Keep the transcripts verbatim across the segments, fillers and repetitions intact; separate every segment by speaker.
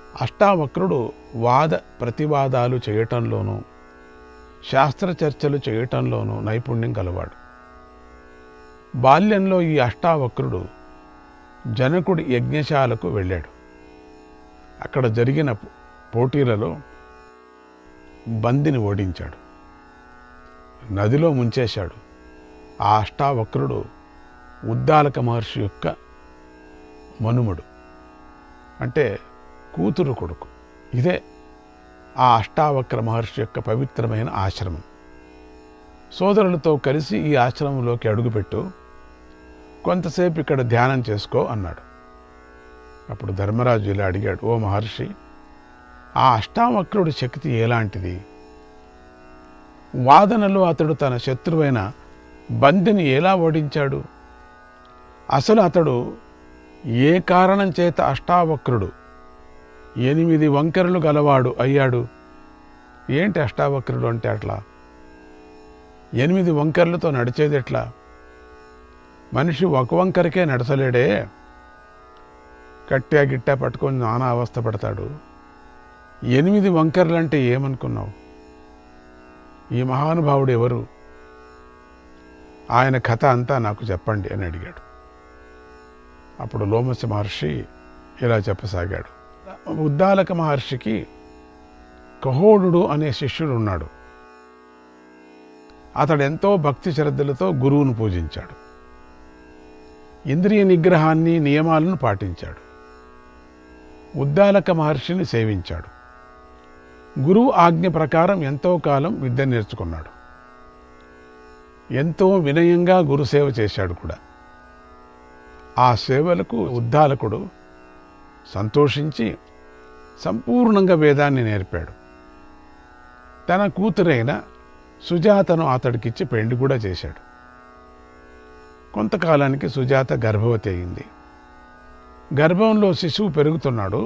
Speaker 1: అష్టావక్రుడు వాద ప్రతివాదాలు చేయటంలోనూ శాస్త్ర చర్చలు చేయటంలోనూ నైపుణ్యం కలవాడు. బాల్యంలో ఈ అష్టావక్రుడు జనకుడి యజ్ఞశాలకు వెళ్ళాడు. అక్కడ జరిగిన పోటీలలో బందిని ఓడించాడు, నదిలో ముంచేశాడు. ఆ అష్టావక్రుడు ఉద్దాలక మహర్షి యొక్క మనుమడు, అంటే కూతురు కొడుకు. ఇదే ఆ అష్టావక్ర మహర్షి యొక్క పవిత్రమైన ఆశ్రమం. సోదరులతో కలిసి ఈ ఆశ్రమంలోకి అడుగుపెట్టు, కొంతసేపు ఇక్కడ ధ్యానం చేసుకో అన్నాడు. అప్పుడు ధర్మరాజు ఇలా అడిగాడు, ఓ మహర్షి, ఆ అష్టావక్రుడి శక్తి ఎలాంటిది? వాదనలో అతడు తన శత్రువైన బందిని ఎలా ఓడించాడు? అసలు అతడు ఏ కారణం చేత అష్టావక్రుడు ఎనిమిది వంకరలు గలవాడు అయ్యాడు? ఏంటి అష్టావక్రుడు అంటే? అట్లా ఎనిమిది వంకర్లతో నడిచేది ఎట్లా? మనిషి ఒక వంకరకే నడచలేడే, కట్టా గిట్టా పట్టుకొని నానా అవస్థ పడతాడు. ఎనిమిది వంకర్లంటే ఏమనుకున్నావు? ఈ మహానుభావుడు ఎవరు? ఆయన కథ అంతా నాకు చెప్పండి అని అడిగాడు. అప్పుడు లోమస మహర్షి ఇలా చెప్పసాగాడు. ఉద్దాలక మహర్షికి కహోలుడు అనే శిష్యుడు ఉన్నాడు. అతడెంతో భక్తి శ్రద్ధలతో గురువును పూజించాడు, ఇంద్రియ నిగ్రహాన్ని నియమాలను పాటించాడు, ఉద్దాలక మహర్షిని సేవించాడు. గురువు ఆజ్ఞ ప్రకారం ఎంతో కాలం విద్య నేర్చుకున్నాడు. ఎంతో వినయంగా గురుసేవ చేశాడు కూడా. ఆ సేవలకు ఉద్దాలకుడు సంతోషించి సంపూర్ణంగా వేదాన్ని నేర్పాడు. తన కూతురైన సుజాతను అతడికిచ్చి పెళ్లి కూడా చేశాడు. కొంతకాలానికి సుజాత గర్భవతి అయింది. గర్భంలో శిశువు పెరుగుతున్నాడు.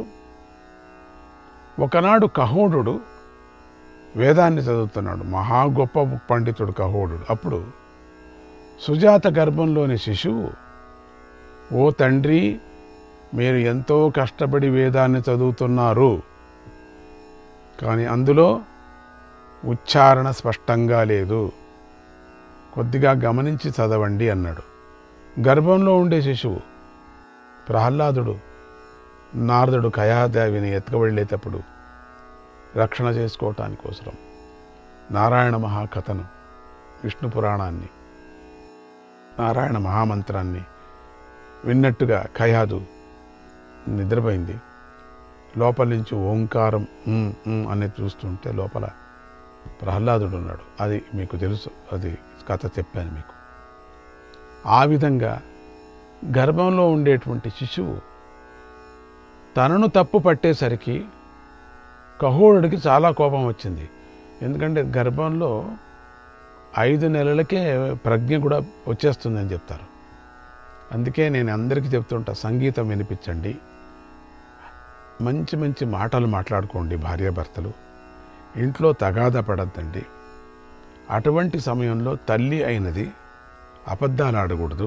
Speaker 1: ఒకనాడు కహోలుడు వేదాన్ని చదువుతున్నాడు. మహా గొప్ప పండితుడు కహోలుడు. అప్పుడు సుజాత గర్భంలోని శిశువు, ఓ తండ్రి, మీరు ఎంతో కష్టపడి వేదాన్ని చదువుతున్నారు, కానీ అందులో ఉచ్చారణ స్పష్టంగా లేదు, కొద్దిగా గమనించి చదవండి అన్నాడు. గర్భంలో ఉండే శిశువు ప్రహ్లాదుడు నారదుడు కయాదేవిని ఎత్తుకువెళ్ళేటప్పుడు రక్షణ చేసుకోవటానికి కోసరం నారాయణ మహాకథను, విష్ణు పురాణాన్ని, నారాయణ మహామంత్రాన్ని విన్నట్టుగా కయాదు నిద్రపోయింది. లోపల నుంచి ఓంకారం అనేది చూస్తుంటే లోపల ప్రహ్లాదుడు ఉన్నాడు. అది మీకు తెలుసు, అది కథ చెప్పాను మీకు. ఆ విధంగా గర్భంలో ఉండేటువంటి శిశువు తనను తప్పు పట్టేసరికి కహోలుడికి చాలా కోపం వచ్చింది. ఎందుకంటే గర్భంలో ఐదు నెలలకే ప్రజ్ఞ కూడా వచ్చేస్తుందని చెప్తారు. అందుకే నేను అందరికీ చెప్తుంటా, సంగీతం వినిపించండి, మంచి మంచి మాటలు మాట్లాడుకోండి భార్యాభర్తలు, ఇంట్లో తగాదా పడద్దండి. అటువంటి సమయంలో తల్లి అయినది అబద్ధాలు ఆడకూడదు,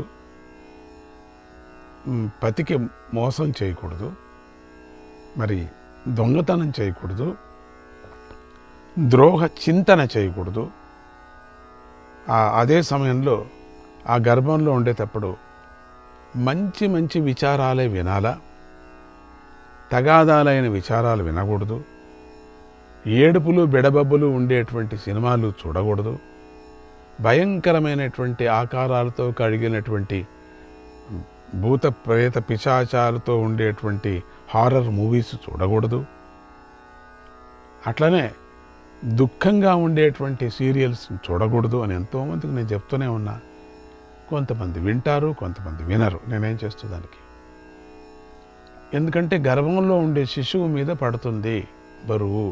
Speaker 1: పతికి మోసం చేయకూడదు, మరి దొంగతనం చేయకూడదు, ద్రోహ చింతన చేయకూడదు. అదే సమయంలో ఆ గర్భంలో ఉండేటప్పుడు మంచి మంచి విచారాలే వినాలా, తగాదాలైన విచారాలు వినకూడదు, ఏడుపులు బెడబబ్బులు ఉండేటువంటి సినిమాలు చూడకూడదు, భయంకరమైనటువంటి ఆకారాలతో కడిగినటువంటి భూత ప్రేత పిశాచాలతో ఉండేటువంటి హారర్ మూవీస్ చూడకూడదు. అట్లనే దుఃఖంగా ఉండేటువంటి సీరియల్స్ చూడకూడదు అని ఎంతోమందికి నేను చెప్తూనే ఉన్నా. కొంతమంది వింటారు, కొంతమంది వినరు. నేనేం చేస్తూ దానికి, ఎందుకంటే గర్భంలో ఉండే శిశువు మీద పడుతుంది బరువు.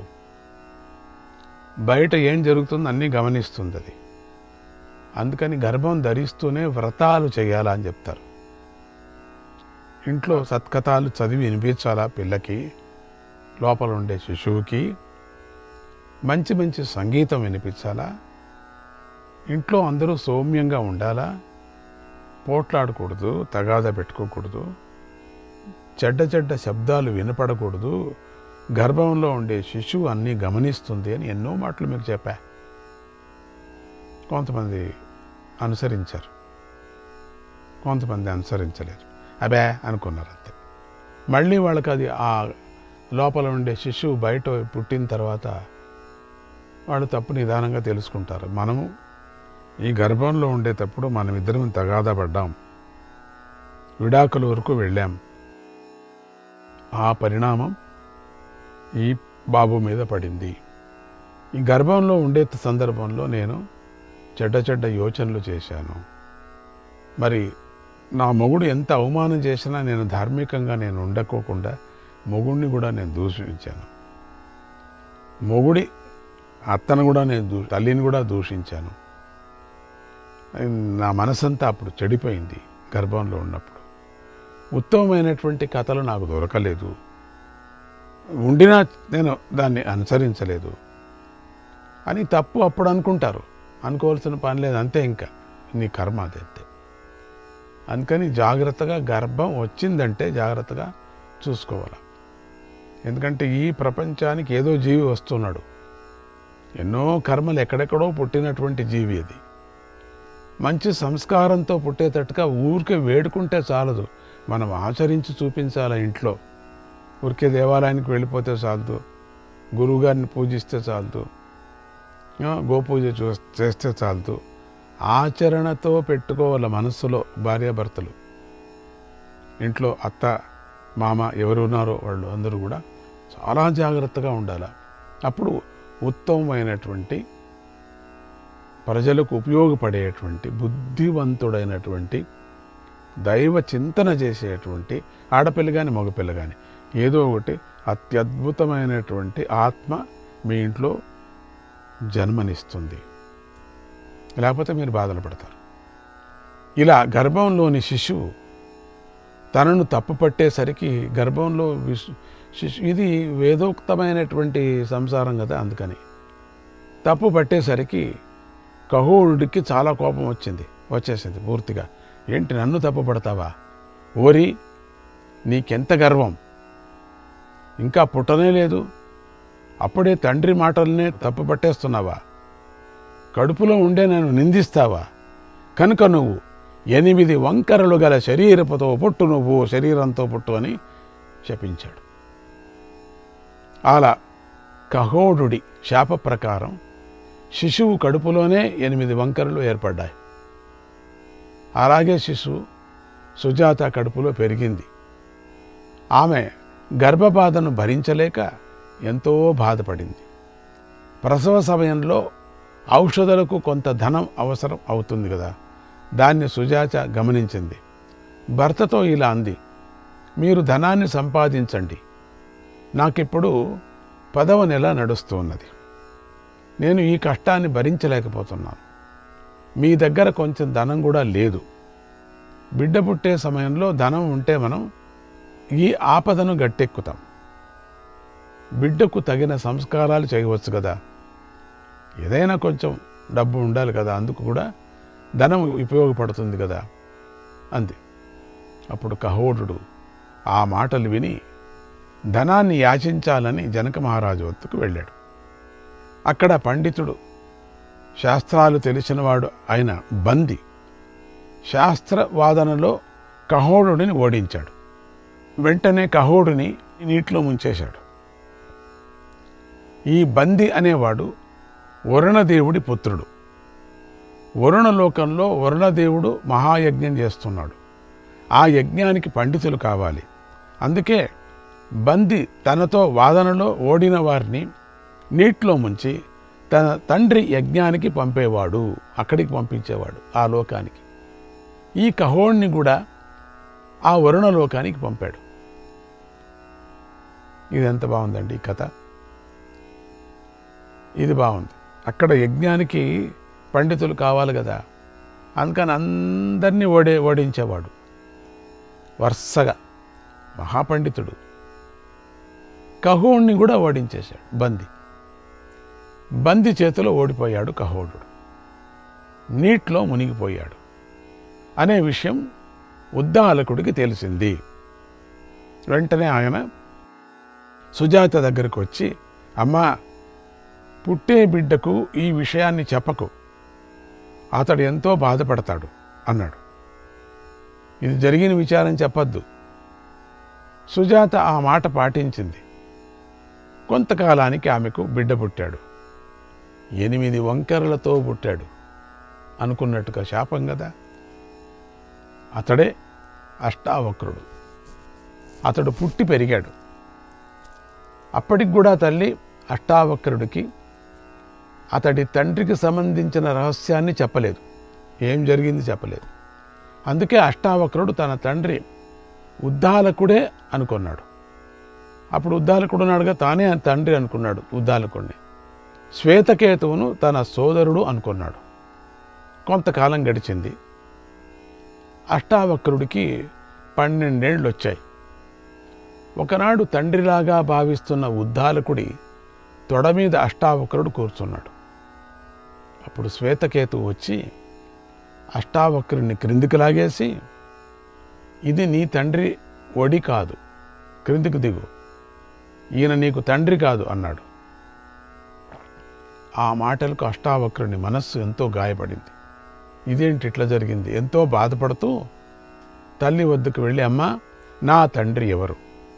Speaker 1: బయట ఏం జరుగుతుందో అన్నీ గమనిస్తుంది అది. అందుకని గర్భం ధరిస్తూనే వ్రతాలు చేయాలా అని చెప్తారు. ఇంట్లో సత్కథాలు చదివి వినిపించాలా పిల్లకి, లోపల ఉండే శిశువుకి మంచి మంచి సంగీతం వినిపించాలా, ఇంట్లో అందరూ సౌమ్యంగా ఉండాలా, పోట్లాడకూడదు, తగాదా పెట్టుకోకూడదు, చెడ్డ చెడ్డ శబ్దాలు వినపడకూడదు, గర్భంలో ఉండే శిశువు అన్నీ గమనిస్తుంది అని ఎన్నో మాటలు మీకు చెప్పా. కొంతమంది అనుసరించారు, కొంతమంది అనుసరించలేరు. అబే అనుకున్నారు అంతే. మళ్ళీ వాళ్ళకి అది ఆ లోపల ఉండే శిశువు బయట పుట్టిన తర్వాత వాళ్ళు తప్పు నిదానంగా తెలుసుకుంటారు. మనము ఈ గర్భంలో ఉండేటప్పుడు మనం ఇద్దరం తగాదా పడ్డాం, విడాకుల వరకు వెళ్ళాం. ఆ పరిణామం ఈ బాబు మీద పడింది. ఈ గర్భంలో ఉండే సందర్భంలో నేను చెడ్డ చెడ్డ యోచనలు చేశాను. మరి నా మొగుడు ఎంత అవమానం చేసినా నేను ధార్మికంగా నేను ఉండకోకుండా మొగుడిని కూడా నేను దూషించాను. మొగుడి అత్తను కూడా నేను దూ తల్లిని కూడా దూషించాను. నా మనసంతా అప్పుడు చెడిపోయింది. గర్భంలో ఉన్నప్పుడు ఉత్తమమైనటువంటి కథలు నాకు దొరకలేదు, ఉండినా నేను దాన్ని అనుసరించలేదు అని తప్పు అప్పుడు అనుకుంటారు. అనుకోవాల్సిన పని లేదు, అంతే. ఇంకా నీ కర్మ అది అంతే. అందుకని జాగ్రత్తగా గర్భం వచ్చిందంటే జాగ్రత్తగా చూసుకోవాలి. ఎందుకంటే ఈ ప్రపంచానికి ఏదో జీవి వస్తున్నాడు. ఎన్నో కర్మలు ఎక్కడెక్కడో పుట్టినటువంటి జీవి అది. మంచి సంస్కారంతో పుట్టేటట్టుగా ఊరికే వేడుకుంటే చాలదు, మనం ఆచరించి చూపించాలి. ఇంట్లో ఊరికే దేవాలయానికి వెళ్ళిపోతే చాలదు, గురువుగారిని పూజిస్తే చాలదు, గోపూజ చూ చేస్తే చాలదు. ఆచరణతో పెట్టుకోవాలి మనస్సులో. భార్యాభర్తలు ఇంట్లో అత్త మామ ఎవరు ఉన్నారో వాళ్ళు అందరూ కూడా చాలా జాగ్రత్తగా ఉండాలి. అప్పుడు ఉత్తమమైనటువంటి ప్రజలకు ఉపయోగపడేటువంటి బుద్ధివంతుడైనటువంటి దైవ చింతన చేసేటువంటి ఆడపిల్ల కానీ మగపిల్ల కానీ ఏదో ఒకటి అత్యద్భుతమైనటువంటి ఆత్మ మీ ఇంట్లో జన్మనిస్తుంది. లేకపోతే మీరు బాధలు పడతారు. ఇలా గర్భంలోని శిశువు తనను తప్పు పట్టేసరికి గర్భంలో శిశు ఇది వేదోక్తమైనటువంటి సంసారం కదా, అందుకని తప్పు పట్టేసరికి కహోలుడికి చాలా కోపం వచ్చింది వచ్చేసింది పూర్తిగా. ఏంటి నన్ను తప్పు పడతావా? ఓరి నీకెంత గర్వం, ఇంకా పుట్టనే లేదు, అప్పుడే తండ్రి మాటలనే తప్పు పట్టేస్తున్నావా? కడుపులో ఉండే నన్ను నిందిస్తావా? కనుక నువ్వు ఎనిమిది వంకరలు గల శరీరపుతో పుట్టు, నువ్వు శరీరంతో పుట్టు అని శపించాడు. అలా కహోడుడి శాప ప్రకారం శిశువు కడుపులోనే ఎనిమిది వంకరలు ఏర్పడ్డాయి. అలాగే శిశువు సుజాత కడుపులో పెరిగింది. ఆమె గర్భబాధను భరించలేక ఎంతో బాధపడింది. ప్రసవ సమయంలో ఔషధాలకు కొంత ధనం అవసరం అవుతుంది కదా, దాన్ని సుజాత గమనించింది. భర్తతో ఇలా అంది, మీరు ధనాన్ని సంపాదించండి, నాకిప్పుడు పదవ నెల నడుస్తూ ఉన్నది, నేను ఈ కష్టాన్ని భరించలేకపోతున్నాను, మీ దగ్గర కొంచెం ధనం కూడా లేదు. బిడ్డ పుట్టే సమయంలో ధనం ఉంటే మనం ఈ ఆపదను గట్టెక్కుతాం, బిడ్డకు తగిన సంస్కారాలు చేయవచ్చు కదా, ఏదైనా కొంచెం డబ్బు ఉండాలి కదా, అందుకు కూడా ధనం ఉపయోగపడుతుంది కదా అంది. అప్పుడు కహోడు ఆ మాటలు విని ధనాన్ని యాచించాలని జనక మహారాజు వద్దకు వెళ్ళాడు. అక్కడ పండితుడు, శాస్త్రాలు తెలిసినవాడు అయిన బంది శాస్త్రవాదనలో కహోడుని ఓడించాడు. వెంటనే కహోడుని నీటిలో ముంచేశాడు. ఈ బంది అనేవాడు వరుణదేవుడి పుత్రుడు. వరుణలోకంలో వరుణదేవుడు మహాయజ్ఞం చేస్తున్నాడు. ఆ యజ్ఞానికి పండితులు కావాలి. అందుకే బంది తనతో వాదనలో ఓడిన వారిని నీటిలో ముంచి తన తండ్రి యజ్ఞానికి పంపేవాడు, అక్కడికి పంపించేవాడు ఆ లోకానికి. ఈ కహోడ్ని కూడా ఆ వరుణలోకానికి పంపాడు. ఇది ఎంత బాగుందండి ఈ కథ. ఇది బాగుంది. అక్కడ యజ్ఞానికి పండితులు కావాలి కదా, అందుకని అందరినీ ఓడే ఓడించేవాడు వరుసగా. మహాపండితుడు. కహోడ్ని కూడా ఓడించేశాడు బంది. బంది చేతిలో ఓడిపోయాడు కహోడు, నీటిలో మునిగిపోయాడు అనే విషయం ఉద్దాలకుడికి తెలిసింది. వెంటనే ఆయన సుజాత దగ్గరకు వచ్చి, అమ్మా, పుట్టే బిడ్డకు ఈ విషయాన్ని చెప్పకు, అతడు ఎంతో బాధపడతాడు అన్నాడు. ఇది జరిగిన విచారం చెప్పద్దు. సుజాత ఆ మాట పాటించింది. కొంతకాలానికి ఆమెకు బిడ్డ పుట్టాడు. ఎనిమిది వంకరలతో పుట్టాడు అనుకున్నట్టుగా శాపం కదా. అతడే అష్టావక్రుడు. అతడు పుట్టి పెరిగాడు. అప్పటికి కూడా తల్లి అష్టావక్రుడికి అతడి తండ్రికి సంబంధించిన రహస్యాన్ని చెప్పలేదు. ఏం జరిగింది చెప్పలేదు. అందుకే అష్టావక్రుడు తన తండ్రి ఉద్దాలకుడే అనుకున్నాడు. అప్పుడు ఉద్దాలకుడు ఉన్నాడుగా, తానే తండ్రి అనుకున్నాడు ఉద్దాలకుడిని. శ్వేతకేతువును తన సోదరుడు అనుకున్నాడు. కొంతకాలం గడిచింది. అష్టావక్రుడికి పన్నెండేళ్ళు వచ్చాయి. ఒకనాడు తండ్రిలాగా భావిస్తున్న ఉద్దాలకుడి తొడ మీద అష్టావక్రుడు కూర్చున్నాడు. అప్పుడు శ్వేతకేతువు వచ్చి అష్టావక్రుడిని క్రిందికి లాగేసి, ఇది నీ తండ్రి ఒడి కాదు, క్రిందికి దిగు, ఈయన నీకు తండ్రి కాదు అన్నాడు. ఆ మాటలకు అష్టావక్రుని మనస్సు ఎంతో గాయపడింది. ఇదేంటి ఇట్లా జరిగింది? ఎంతో బాధపడుతూ తల్లి వద్దకు వెళ్ళి, అమ్మా, నా తండ్రి ఎవరు,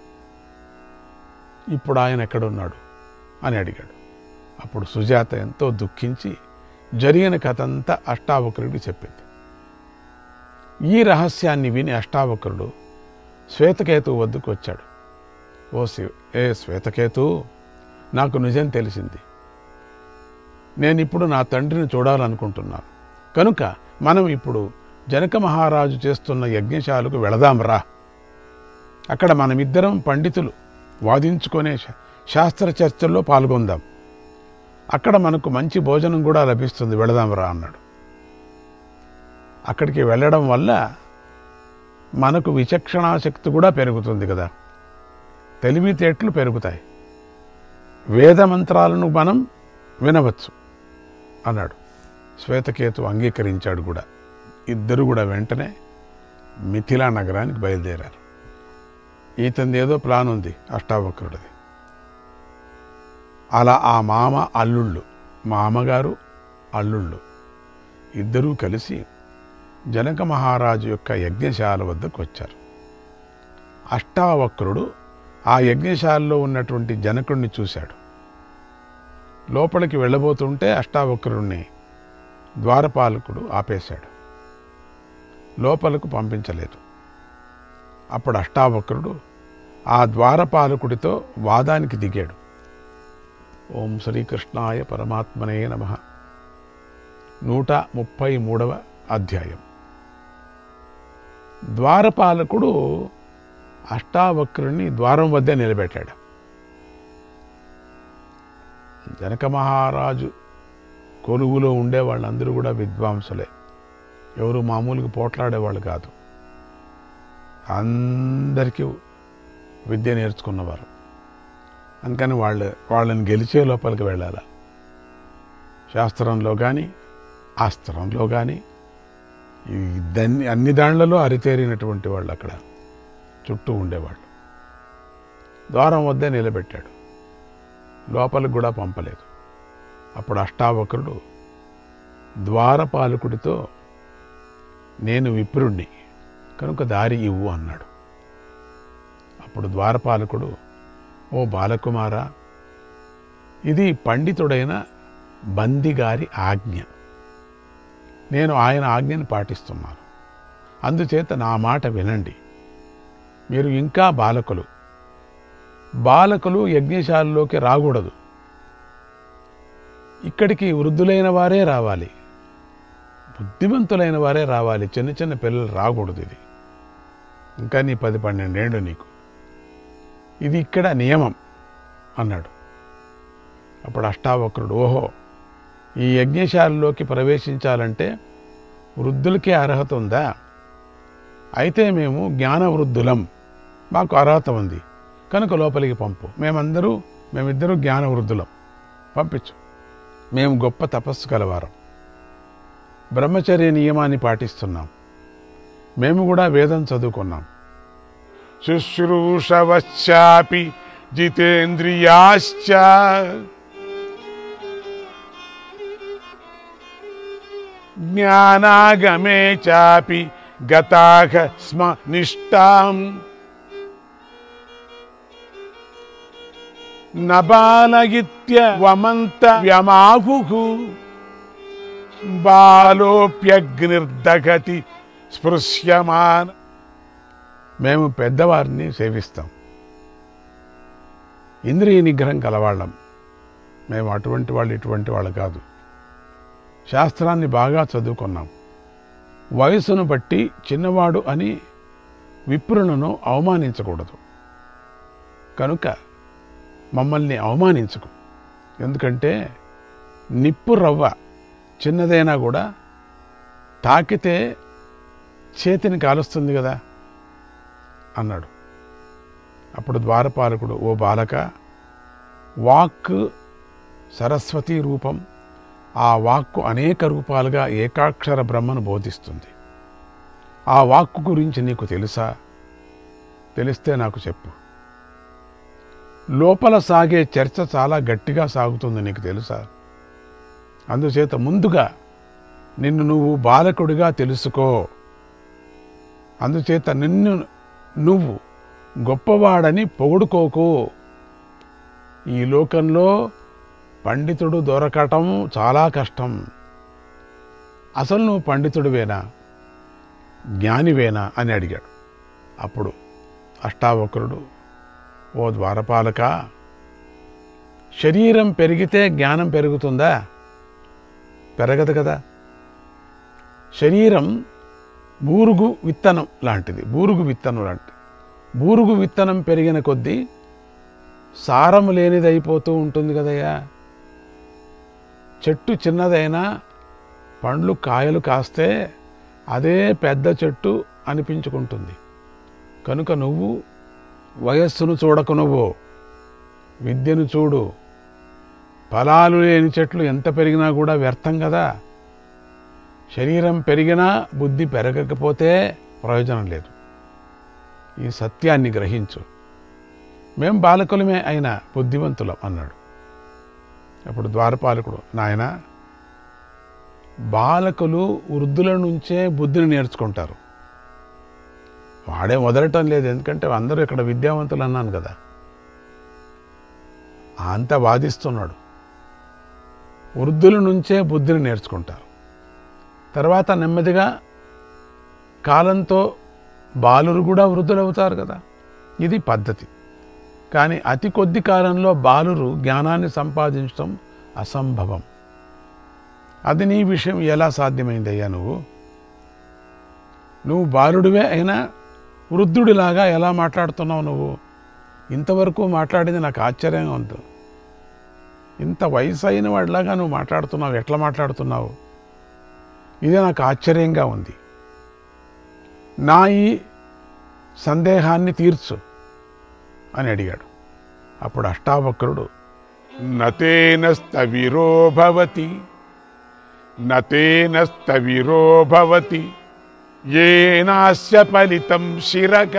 Speaker 1: ఇప్పుడు ఆయన ఎక్కడున్నాడు అని అడిగాడు. అప్పుడు సుజాత ఎంతో దుఃఖించి జరిగిన కథంతా అష్టావక్రుడికి చెప్పింది. ఈ రహస్యాన్ని విని అష్టావక్రుడు శ్వేతకేతువు వద్దకు వచ్చాడు. ఓ శివ ఏ శ్వేతకేతు, నాకు నిజం తెలిసింది. నేను ఇప్పుడు నా తండ్రిని చూడాలనుకుంటున్నాను. కనుక మనం ఇప్పుడు జనక మహారాజు చేస్తున్న యజ్ఞశాలకు వెళదాం రా. అక్కడ మనమిద్దరం పండితులు వాదించుకునే శాస్త్ర చర్చల్లో పాల్గొందాం. అక్కడ మనకు మంచి భోజనం కూడా లభిస్తుంది, వెళదాం రా అన్నాడు. అక్కడికి వెళ్ళడం వల్ల మనకు విచక్షణాశక్తి కూడా పెరుగుతుంది కదా, తెలివితేటలు పెరుగుతాయి, వేద మంత్రాలను మనం వినవచ్చు అన్నాడు. శ్వేతకేతు అంగీకరించాడు కూడా. ఇద్దరు కూడా వెంటనే మిథిలా నగరానికి బయలుదేరారు. ఈతంది ఏదో ప్లాన్ ఉంది అష్టావక్రుడిది. అలా ఆ మామ అల్లుళ్ళు, మామగారు అల్లుళ్ళు ఇద్దరూ కలిసి జనక మహారాజు యొక్క యజ్ఞశాల వద్దకు వచ్చారు. అష్టావక్రుడు ఆ యజ్ఞశాలలో ఉన్నటువంటి జనకుడిని చూశాడు. లోపలికి వెళ్ళబోతుంటే అష్టావక్రుడిని ద్వారపాలకుడు ఆపేశాడు, లోపలకు పంపించలేదు. అప్పుడు అష్టావక్రుడు ఆ ద్వారపాలకుడితో వాదానికి దిగాడు. ఓం శ్రీకృష్ణాయ పరమాత్మనే నమః. నూట ముప్పై మూడవ అధ్యాయం. ద్వారపాలకుడు అష్టావక్రుడిని ద్వారం వద్ద నిలబెట్టాడు. జనక మహారాజు కొలువులో ఉండే వాళ్ళందరూ కూడా విద్వాంసులే, ఎవరు మామూలుగా పోట్లాడేవాళ్ళు కాదు. అందరికీ విద్య నేర్చుకున్నవారు. అందుకని వాళ్ళు వాళ్ళని గెలిచే లోపలికి వెళ్ళాలి. శాస్త్రంలో కానీ అస్త్రంలో కానీ దాన్ని అన్ని దాండ్లలో అరితేరినటువంటి వాళ్ళు అక్కడ చుట్టూ ఉండేవాళ్ళు. ద్వారం వద్దే నిలబెట్టాడు, లోపలికి కూడా పంపలేదు. అప్పుడు అష్టావక్రుడు ద్వారపాలకుడితో, నేను విప్రుణ్ణి కనుక దారి ఇవ్వు అన్నాడు. అప్పుడు ద్వారపాలకుడు, ఓ బాలకుమారా, ఇది పండితుడైన బంది గారి ఆజ్ఞ, నేను ఆయన ఆజ్ఞను పాటిస్తున్నాను, అందుచేత నా మాట వినండి. మీరు ఇంకా బాలకులు, బాలకులు యజ్ఞశాలలోకి రాకూడదు. ఇక్కడికి వృద్ధులైన వారే రావాలి, బుద్ధిమంతులైన వారే రావాలి, చిన్న చిన్న పిల్లలు రాకూడదు. ఇది ఇంకా నీ పది పన్నెండేళ్ళు నీకు, ఇది ఇక్కడ నియమం అన్నాడు. అప్పుడు అష్టావక్రుడు, ఓహో, ఈ యజ్ఞశాలలోకి ప్రవేశించాలంటే వృద్ధులకే అర్హత ఉందా? అయితే మేము జ్ఞానవృద్ధులం, మాకు అర్హత ఉంది కనుక లోపలికి పంపు. మేమందరూ మేమిద్దరూ జ్ఞానవృద్ధులం, పంపించు. మేము గొప్ప తపస్సు కలవారం, బ్రహ్మచర్య నియమాన్ని పాటిస్తున్నాం, మేము కూడా వేదం చదువుకున్నాం. శుశ్రూషవశ్చాపి జితేంద్రియాశ్చ జ్ఞానాగమే చాపి గతాః స్మ నిష్టాం నబాలయిత్య వమంత వ్యమాహుః బాలోప్యగ్నిర్దగతి స్పృశ్యమాన్. మేము పెద్దవారిని సేవిస్తాం, ఇంద్రియ నిగ్రహం కలవాళ్ళం. మేము అటువంటి వాళ్ళు ఇటువంటి వాళ్ళు కాదు. శాస్త్రాన్ని బాగా చదువుకున్నాం. వయసును బట్టి చిన్నవాడు అని విప్రులను అవమానించకూడదు. కనుక మమ్మల్ని అవమానించకు. ఎందుకంటే నిప్పు రవ్వ చిన్నదైనా కూడా తాకితే చేతిని కాలుస్తుంది కదా అన్నాడు. అప్పుడు ద్వారపాలకుడు, ఓ బాలక, వాక్కు సరస్వతి రూపం. ఆ వాక్కు అనేక రూపాలుగా ఏకాక్షర బ్రహ్మను బోధిస్తుంది. ఆ వాక్కు గురించి నీకు తెలుసా? తెలిస్తే నాకు చెప్పు. లోపల సాగే చర్చ చాలా గట్టిగా సాగుతుంది, నీకు తెలుసా? అందుచేత ముందుగా నిన్ను నువ్వు బాలకుడిగా తెలుసుకో. అందుచేత నిన్ను నువ్వు గొప్పవాడని పొగుడుకోకు. ఈ లోకంలో పండితుడు దొరకటం చాలా కష్టం. అసలు నువ్వు పండితుడివేనా, జ్ఞానివేనా అని అడిగాడు. అప్పుడు అష్టావక్రుడు, ఓ ద్వారపాలక, శరీరం పెరిగితే జ్ఞానం పెరుగుతుందా? పెరగదు కదా. శరీరం బూరుగు విత్తనం లాంటిది. బూరుగు విత్తనం లాంటిది. బూరుగు విత్తనం పెరిగిన కొద్దీ సారం లేనిది అయిపోతూ ఉంటుంది కదయ్యా. చెట్టు చిన్నదైనా పండ్లు కాయలు కాస్తే అదే పెద్ద చెట్టు అనిపించుకుంటుంది. కనుక నువ్వు వయస్సును చూడకు, నువ్వు విద్యను చూడు. ఫలాలు లేని చెట్లు ఎంత పెరిగినా కూడా వ్యర్థం కదా. శరీరం పెరిగినా బుద్ధి పెరగకపోతే ప్రయోజనం లేదు. ఈ సత్యాన్ని గ్రహించు. మేం బాలకులమే అయినా బుద్ధివంతులం అన్నాడు. అప్పుడు ద్వారపాలకుడు, నాయన, బాలకులు వృద్ధుల నుంచే బుద్ధిని నేర్చుకుంటారు. వాడే వదలటం లేదు, ఎందుకంటే అందరూ ఇక్కడ విద్యావంతులు అన్నాను కదా. అంత వాదిస్తున్నాడు. వృద్ధుల నుంచే బుద్ధిని నేర్చుకుంటారు. తర్వాత నెమ్మదిగా కాలంతో బాలురు కూడా వృద్ధులవుతారు కదా. ఇది పద్ధతి. కానీ అతి కొద్ది కాలంలో బాలురు జ్ఞానాన్ని సంపాదించడం అసంభవం. అది నీ విషయం ఎలా సాధ్యమైందయ్యా? నువ్వు నువ్వు బాలుడివే అయినా వృద్ధుడిలాగా ఎలా మాట్లాడుతున్నావు? నువ్వు ఇంతవరకు మాట్లాడింది నాకు ఆశ్చర్యంగా ఉంది. ఇంత వయసు అయిన వాడిలాగా నువ్వు మాట్లాడుతున్నావు, ఎట్లా మాట్లాడుతున్నావు? ఇదే నాకు ఆశ్చర్యంగా ఉంది. నా ఈ సందేహాన్ని తీర్చు అని అడిగాడు. అప్పుడు అష్టావక్రుడు, నతేన స్థవిరో భవతి నతేన స్థవిరో భవతి ఏనాస్య ఫలితం శిరక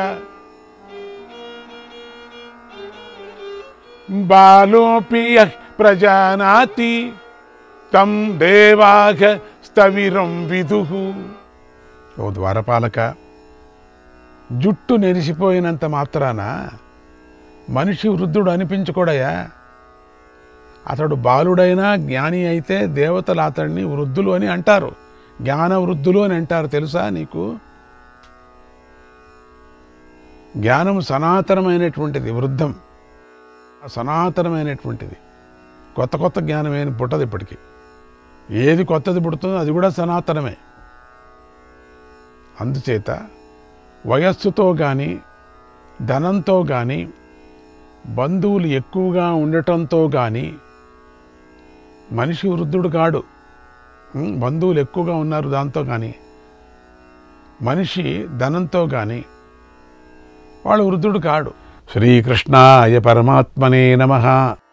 Speaker 1: బాలోపి యః ప్రజానాతి తం దేవాః స్థవిరం విదుః. ఓ ద్వారపాలక, జుట్టు నెరిసిపోయినంత మాత్రాన మనిషి వృద్ధుడు అనిపించుకోడయా. అతడు బాలుడైనా జ్ఞాని అయితే దేవతలు అతడిని వృద్ధులు అని అంటారు, జ్ఞాన వృద్ధులు అని అంటారు. తెలుసా నీకు? జ్ఞానం సనాతనమైనటువంటిది, వృద్ధం సనాతనమైనటువంటిది. కొత్త కొత్త జ్ఞానం ఏమి పుట్టదు ఇప్పటికీ. ఏది కొత్తది పుడుతుందో అది కూడా సనాతనమే. అందుచేత వయస్సుతో కానీ ధనంతో కానీ బంధువులు ఎక్కువగా ఉండటంతో కానీ మనిషి వృద్ధుడు కాడు. బంధువులు ఎక్కువగా ఉన్నారు దాంతో కానీ, మనిషి ధనంతో కానీ వాడు వృద్ధుడు కాడు. శ్రీకృష్ణాయ పరమాత్మనే నమః.